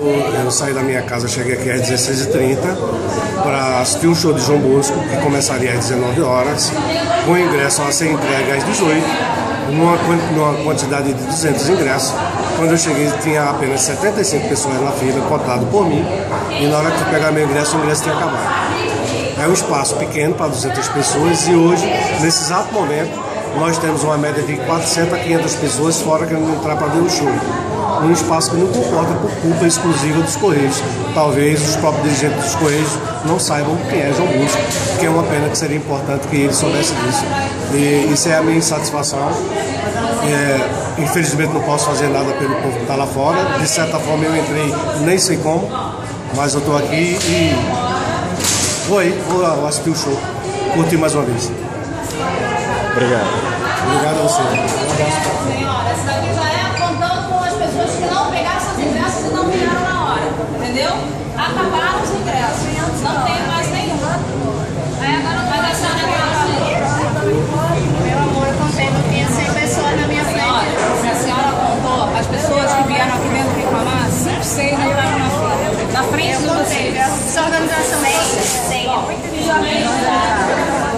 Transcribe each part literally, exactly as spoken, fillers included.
Eu saí da minha casa, cheguei aqui às dezesseis e trinta para assistir um show de João Bosco, que começaria às dezenove horas, com ingresso a ser entregue às dezoito, numa, numa quantidade de duzentos ingressos. Quando eu cheguei, tinha apenas setenta e cinco pessoas na fila, cotado por mim, e na hora que eu pegar meu ingresso, o ingresso tinha acabado. É um espaço pequeno para duzentas pessoas e hoje, nesse exato momento, nós temos uma média de quatrocentas a quinhentas pessoas fora querendo entrar para ver o show. Um espaço que não comporta por culpa exclusiva dos Correios. Talvez os próprios dirigentes dos Correios não saibam quem é João Bosco, que é uma pena, que seria importante que eles soubessem disso. E isso é a minha insatisfação. É, infelizmente não posso fazer nada pelo povo que está lá fora. De certa forma eu entrei, nem sei como, mas eu estou aqui e vou aí, vou assistir o show, curtir mais uma vez. Obrigado. Obrigado a você. Senhora, essa daqui já é contando com as pessoas que não pegaram seus ingressos e não vieram na hora, entendeu? Acabaram os ingressos, não tem mais nenhum. Aí agora vai dar senhora aqui. Meu amor, eu contei, não tinha cem pessoas na minha frente. Senhora, a senhora contou as pessoas que vieram aqui dentro reclamar, cinco, seis não estavam na fila. Na frente de vocês. Essa organização é muito desorganizada.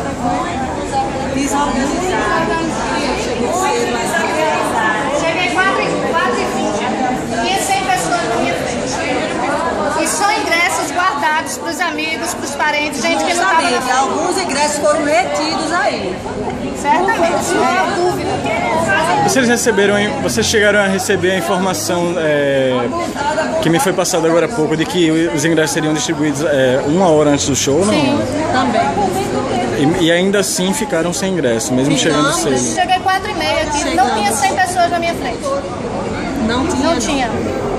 Cheguei quatro e vinte. Tinha cem pessoas na minha frente. E só ingressos guardados para os amigos, para os parentes, gente que não estava na frente. Alguns ingressos foram retidos aí. Certamente, não há dúvida. Vocês receberam, vocês chegaram a receber a informação é, que me foi passada agora há pouco de que os ingressos seriam distribuídos é, uma hora antes do show, não? Sim, também. E, e ainda assim ficaram sem ingresso, mesmo chegando cedo. Cheguei quatro e meia aqui, não tinha cem pessoas na minha frente. Não tinha. Não tinha.